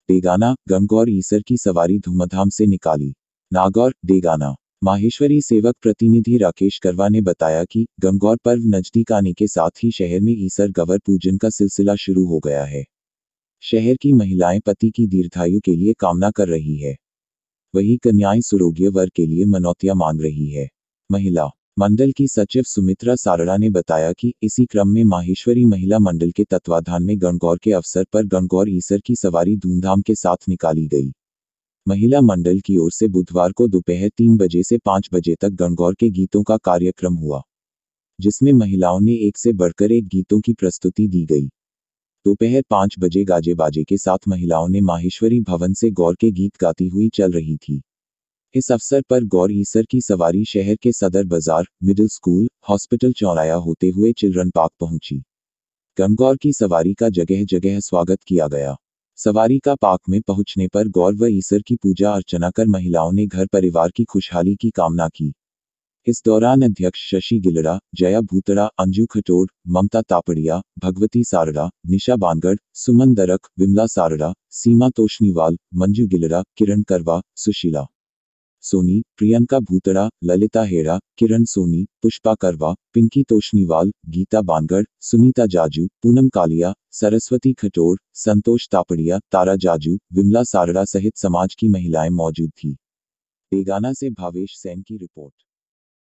डेगाना, गणगौर ईसर की सवारी धूमधाम से निकाली। नागौर, डेगाना। माहेश्वरी सेवक प्रतिनिधि राकेश करवा ने बताया कि गणगौर पर्व नजदीक आने के साथ ही शहर में ईसर गवर पूजन का सिलसिला शुरू हो गया है। शहर की महिलाएं पति की दीर्घायु के लिए कामना कर रही है, वहीं कन्याएं सुरोग्य वर के लिए मनौतियां मांग रही है। महिला मंडल की सचिव सुमित्रा सारड़ा ने बताया कि इसी क्रम में माहेश्वरी महिला मंडल के तत्वाधान में गणगौर के अवसर पर गणगौर ईसर की सवारी धूमधाम के साथ निकाली गई। महिला मंडल की ओर से बुधवार को दोपहर 3 बजे से 5 बजे तक गणगौर के गीतों का कार्यक्रम हुआ, जिसमें महिलाओं ने एक से बढ़कर एक गीतों की प्रस्तुति दी गई। दोपहर 5 बजे गाजे बाजे के साथ महिलाओं ने माहेश्वरी भवन से गौर के गीत गाती हुई चल रही थी। इस अवसर पर गौर ईसर की सवारी शहर के सदर बाजार, मिडिल स्कूल, हॉस्पिटल चौराया होते हुए चिल्ड्रन पार्क पहुंची। गणगौर की सवारी का जगह जगह स्वागत किया गया। सवारी का पार्क में पहुंचने पर गौर व ईसर की पूजा अर्चना कर महिलाओं ने घर परिवार की खुशहाली की कामना की। इस दौरान अध्यक्ष शशि गिलड़ा, जया भूतड़ा, अंजू खटोड़, ममता तापड़िया, भगवती सारड़ा, निशा बानगढ़, सुमन दरक, विमला सारड़ा, सीमा तोशनीवाल, मंजू गिलड़ा, किरण करवा, सुशीला सोनी, प्रियंका भूतड़ा, ललिता हेड़ा, किरण सोनी, पुष्पा करवा, पिंकी तोशनीवाल, गीता बानगढ़, सुनीता जाजू, पूनम कालिया, सरस्वती खटोड़, संतोष तापड़िया, तारा जाजू, विमला सारड़ा सहित समाज की महिलाएं मौजूद थी। डेगाना से भावेश सेन की रिपोर्ट।